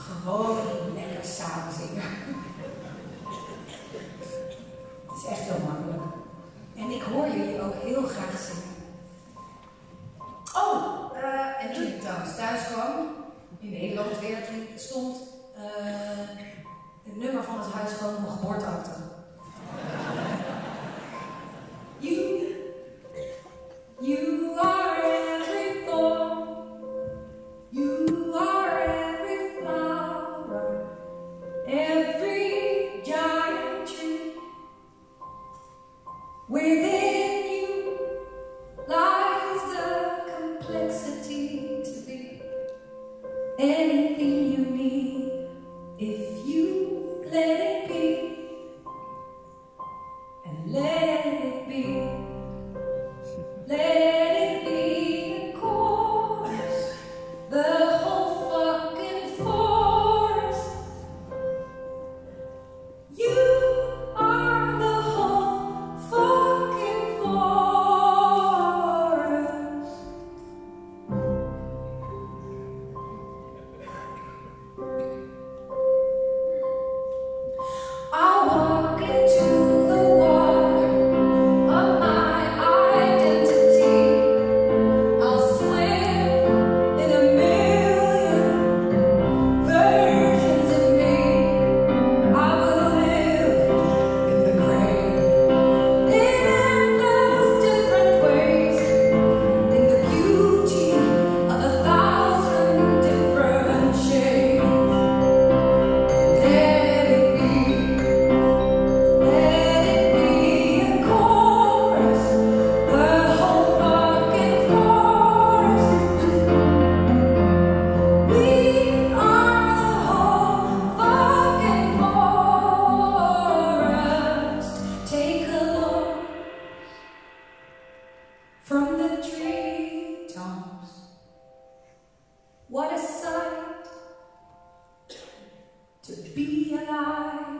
Gewoon lekker samen zingen. Het is echt heel makkelijk. En ik hoor jullie ook heel graag zingen. Oh, en toen ik trouwens thuis kwam, in Nederland weer, toen stond het nummer van het huis gewoon op mijn geboorteakte. You are every thorn, you are every flower, every giant tree. Within you lies the complexity to be anything you need if you let it be and let it be. Let it be a chorus, the whole fucking forest. You are the whole fucking forest. I walk into the water of my identity. I'll swim in a million versions of me. I will live in the grave in endless different ways, in the beauty of 1,000 different shades. Let it be a chorus, the whole fucking forest. We are the whole fucking forest. Take a look from the treetops. What a sight to be alive.